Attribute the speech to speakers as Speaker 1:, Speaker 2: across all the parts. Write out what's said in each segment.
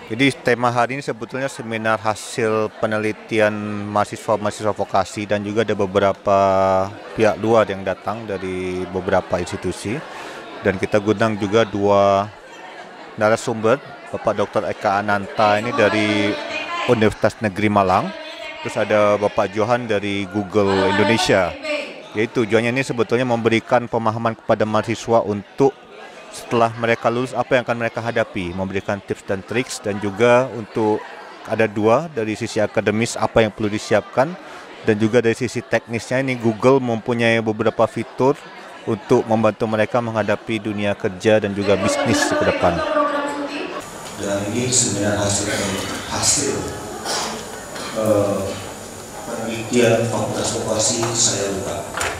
Speaker 1: Jadi tema hari ini sebetulnya seminar hasil penelitian mahasiswa-mahasiswa vokasi dan juga ada beberapa pihak luar yang datang dari beberapa institusi. Dan kita gundang juga dua narasumber, Bapak Dr. Eka Ananta ini dari Universitas Negeri Malang, terus ada Bapak Johan dari Google Indonesia. Yaitu tujuannya ini sebetulnya memberikan pemahaman kepada mahasiswa untuk setelah mereka lulus apa yang akan mereka hadapi, memberikan tips dan triks, dan juga untuk ada dua dari sisi akademis apa yang perlu disiapkan, dan juga dari sisi teknisnya ini Google mempunyai beberapa fitur untuk membantu mereka menghadapi dunia kerja dan juga bisnis ke depan. Dan ini sebenarnya hasil penelitian Fakultas Vokasi saya buka.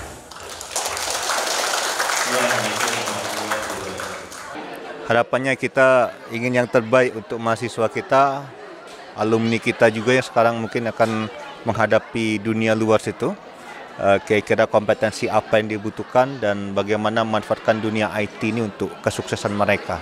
Speaker 1: Harapannya kita ingin yang terbaik untuk mahasiswa kita, alumni kita juga yang sekarang mungkin akan menghadapi dunia luar situ. Kira-kira kompetensi apa yang dibutuhkan dan bagaimana memanfaatkan dunia IT ini untuk kesuksesan mereka.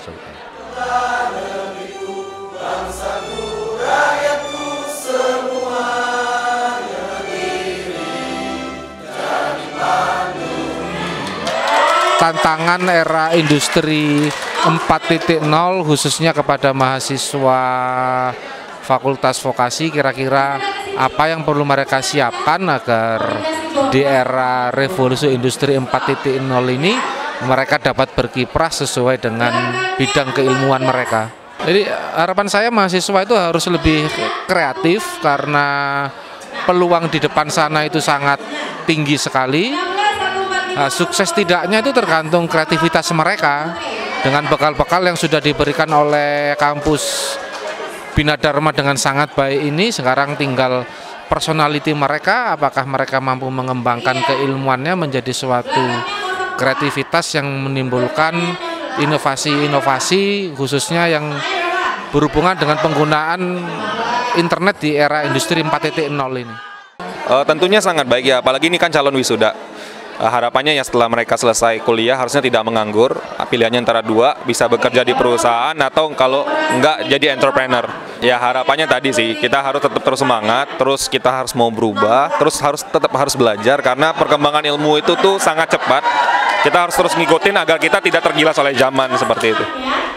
Speaker 2: Tantangan era industri 4.0 khususnya kepada mahasiswa Fakultas Vokasi, kira-kira apa yang perlu mereka siapkan agar di era revolusi industri 4.0 ini mereka dapat berkiprah sesuai dengan bidang keilmuan mereka. Jadi harapan saya mahasiswa itu harus lebih kreatif karena peluang di depan sana itu sangat tinggi sekali. Sukses tidaknya itu tergantung kreativitas mereka dengan bekal-bekal yang sudah diberikan oleh kampus Bina Dharma dengan sangat baik ini. Sekarang tinggal personality mereka, apakah mereka mampu mengembangkan keilmuannya menjadi suatu kreativitas yang menimbulkan inovasi-inovasi khususnya yang berhubungan dengan penggunaan internet di era industri 4.0 ini.
Speaker 3: Tentunya sangat baik ya, apalagi ini kan calon wisuda. Harapannya ya setelah mereka selesai kuliah harusnya tidak menganggur, pilihannya antara dua, bisa bekerja di perusahaan atau kalau enggak jadi entrepreneur. Ya harapannya tadi sih, kita harus tetap terus semangat, terus kita harus mau berubah, terus tetap harus belajar karena perkembangan ilmu itu tuh sangat cepat. Kita harus terus ngikutin agar kita tidak tergilas oleh zaman seperti itu.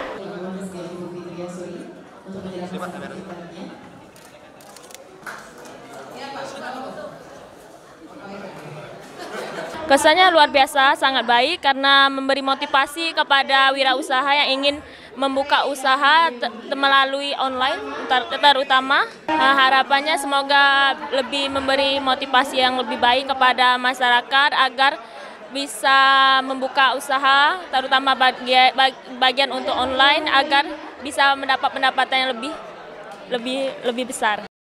Speaker 4: Kesannya luar biasa, sangat baik karena memberi motivasi kepada wirausaha yang ingin membuka usaha melalui online terutama. Harapannya semoga lebih memberi motivasi yang lebih baik kepada masyarakat agar bisa membuka usaha terutama bagian untuk online agar bisa mendapat pendapatan yang lebih besar.